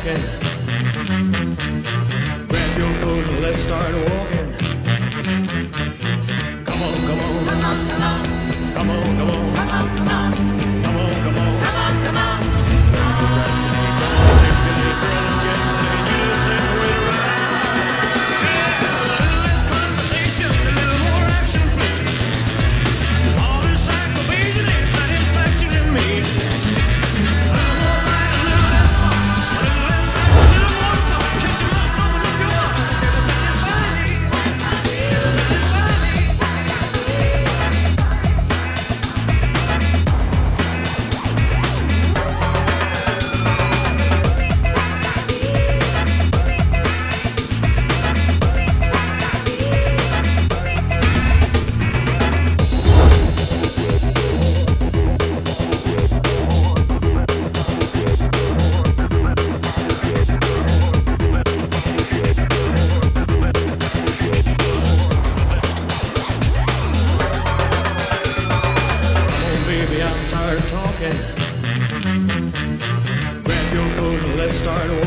talking. Grab your coat and let's start walking. Come on, come on. Come on, come on. Come on, come on. Come on, come on. Come on, come on. Come on, come on. Procrastinate, don't manipulate, girls get money, you just separate right. Yeah, a little less conversation, a little more action, please. All this aggravation is an infection in me. A little more right, a little less talk, a little less talk, a little more talk. Shut your mouth, open up your heart. Never satisfy me. Never satisfy me. Baby, I'm tired of talking. Grab your coat and let's start